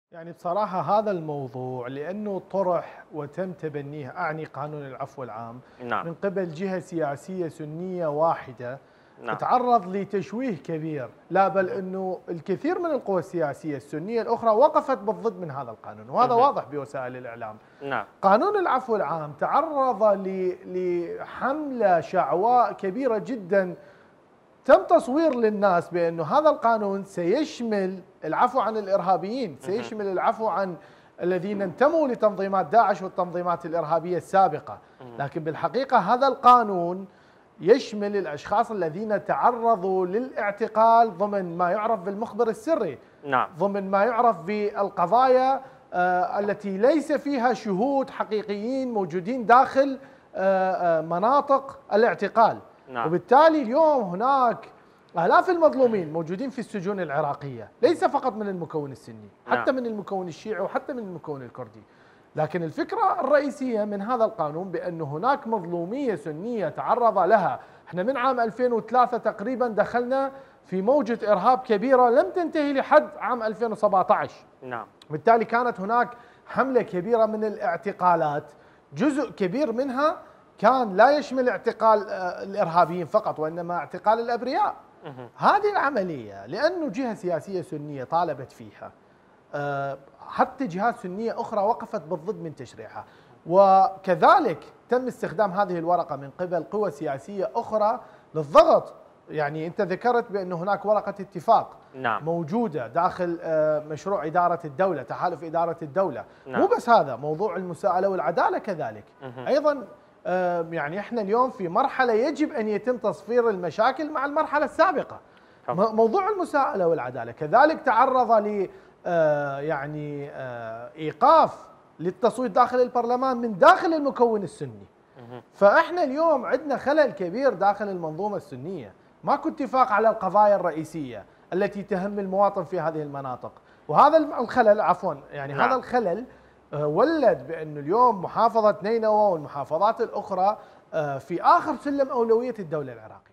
يعني بصراحة هذا الموضوع لأنه طرح وتم تبنيه أعني قانون العفو العام نعم، من قبل جهة سياسية سنية واحدة، نعم، تعرض لتشويه كبير، لا بل اهم، أنه الكثير من القوى السياسية السنية الأخرى وقفت بالضد من هذا القانون، وهذا اهم، واضح بوسائل الإعلام. نعم، قانون العفو العام تعرض لحملة شعواء كبيرة جدا، تم تصوير للناس بأنه هذا القانون سيشمل العفو عن الإرهابيين، اهم، سيشمل العفو عن الذين انتموا لتنظيمات داعش والتنظيمات الإرهابية السابقة، اهم، لكن بالحقيقة هذا القانون يشمل الأشخاص الذين تعرضوا للاعتقال ضمن ما يعرف بالمخبر السري، نعم، ضمن ما يعرف بالقضايا التي ليس فيها شهود حقيقيين موجودين داخل مناطق الاعتقال. نعم، وبالتالي اليوم هناك آلاف المظلومين موجودين في السجون العراقية، ليس فقط من المكون السني، حتى نعم، من المكون الشيعي وحتى من المكون الكردي. لكن الفكرة الرئيسية من هذا القانون بأن هناك مظلومية سنية تعرض لها. احنا من عام 2003 تقريبا دخلنا في موجة إرهاب كبيرة لم تنتهي لحد عام 2017. نعم، بالتالي كانت هناك حملة كبيرة من الاعتقالات، جزء كبير منها كان لا يشمل اعتقال الإرهابيين فقط، وإنما اعتقال الأبرياء. اهم، هذه العملية لأنه جهة سياسية سنية طالبت فيها، حتى جهات سنية أخرى وقفت بالضد من تشريعها، وكذلك تم استخدام هذه الورقة من قبل قوى سياسية أخرى للضغط. يعني أنت ذكرت بأن هناك ورقة اتفاق نعم، موجودة داخل مشروع إدارة الدولة، تحالف إدارة الدولة. مو نعم، بس هذا، موضوع المساءلة والعدالة كذلك اهم، أيضا. يعني احنا اليوم في مرحلة يجب أن يتم تصفير المشاكل مع المرحلة السابقة. طبعًا، موضوع المساءلة والعدالة كذلك تعرض ل إيقاف للتصويت داخل البرلمان من داخل المكون السني. اهم، فاحنا اليوم عندنا خلل كبير داخل المنظومة السنية، ماكو اتفاق على القضايا الرئيسية التي تهم المواطن في هذه المناطق. وهذا الخلل يعني هذا نعم. الخلل ولد بأنه اليوم محافظة نينوى والمحافظات الأخرى في آخر سلم أولوية الدولة العراقية.